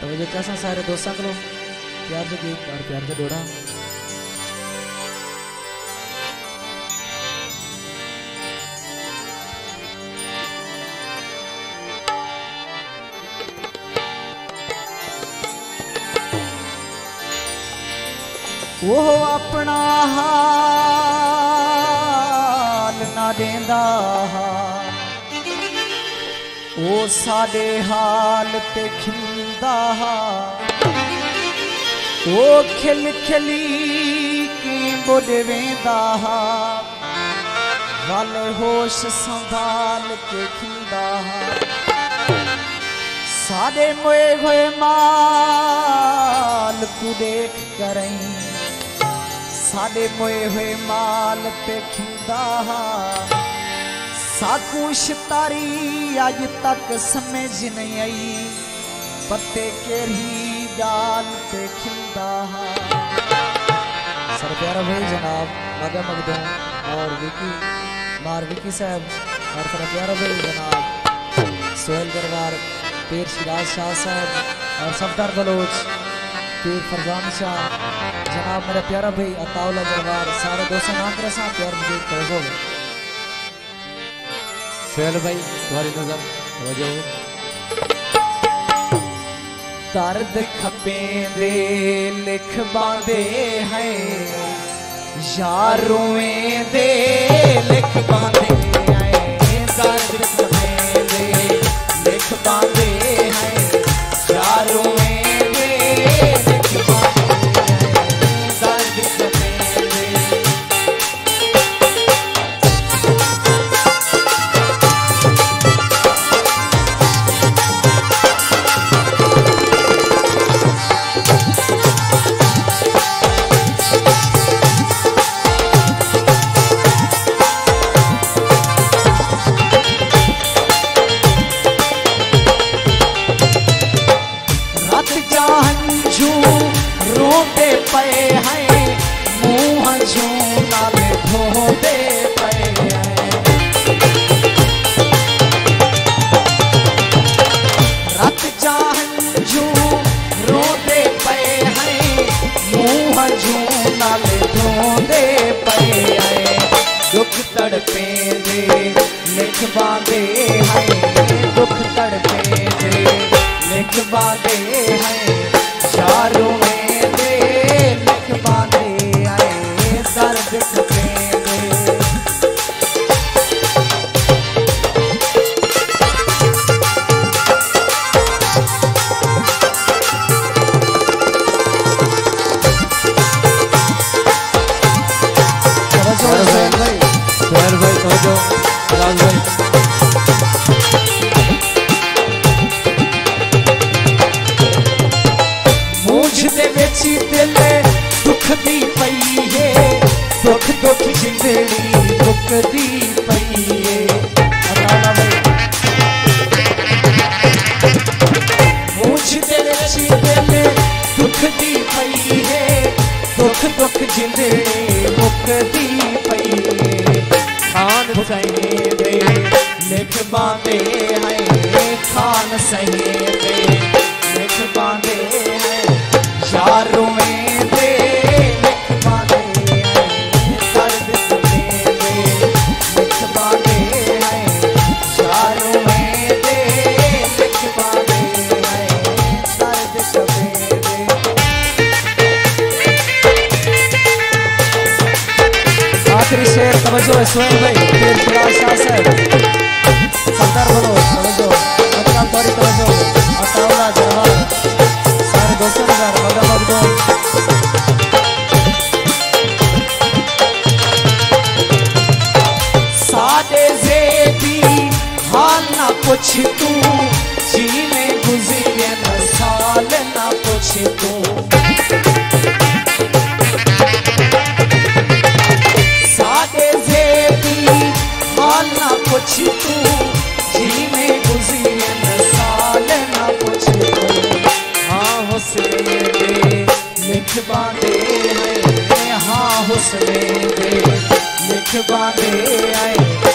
तो जो कैसा सारे दोस्तों को प्यार से गीत और प्यार से डोड़ा वो अपना हाल ना देंदा वो साडे हाल ते खिलदा वो खिल खिली की बुढ़ वेंदा वल होश संभाल के खिलदा साडे मोए हुए माल को देख करें साडे मोए हुए माल पे खिंदा साकुश तारी आज तक समझ नहीं आई पत्ते केरी डाल पे खिंदा सर प्यारा भाई जनाब मगा मगदूम और विकी मार विकी साहब और सर प्यारा भाई जनाब सोहेल गरवार पीर शिराज शाह साहब और सफदर बलोच पीर फरजान शाह जनाब मेरा प्यारा भाई अताउल्ला दरबार सारे दोस्तों नाम कर सा प्यार मुझे तवज्जो सोहेल भाई तुम्हारी नजर तवज्जो दर्द खपे दे लिख बांधे हैं यारों दे लिख बांधे हैं दर्द खपे दे लिख बांधे हैं यारों रोते पे हैं मुँह झूना में धोते पे हैं रात जाहंजू रोते पे हैं मुँह झूना में धोते पे हैं दुख तड़पे दे लिख बांधे हैं दुख तड़पे दे लिख बांधे हैं यारों दे लिख बांधे आए दर्द खपे दे सोहेल भाई तवज्जो राज भाई बेची दिल दुख दी पई है दुख दुख जिंदड़ी दुख दी पई है मुझ दिल बेची दिल दुख दी पई है दुख दुख जिंदड़ी दुख दी पई है खान सहे दे लिख बांधे हैं खान सहे दे लिख बांधे हैं यारों दे लिख बांधे हैं दर्द खपे दे लिख बांधे हैं यारों दे लिख बांधे हैं दर्द खपे दे आखिरी शेर तवज्जो है सोहेल भाई पीर शिराज शाह साहब सफदर बलोच तवज्जो मतलब तोरी तवज्जो अताउल्ला दरबार सारे दोस्तों के साथ मगा मगदूम सादे ज़ेबी हाल ना पूछ तू जी में गुज़रे न साल ना पूछ तू सादे ज़ेबी हाल ना पूछ तू जी में गुज़रे न साल ना पूछ तू हाँ हुस्ने दे लिख बांधे हैं हाँ हुस्ने दे लिख बांधे आए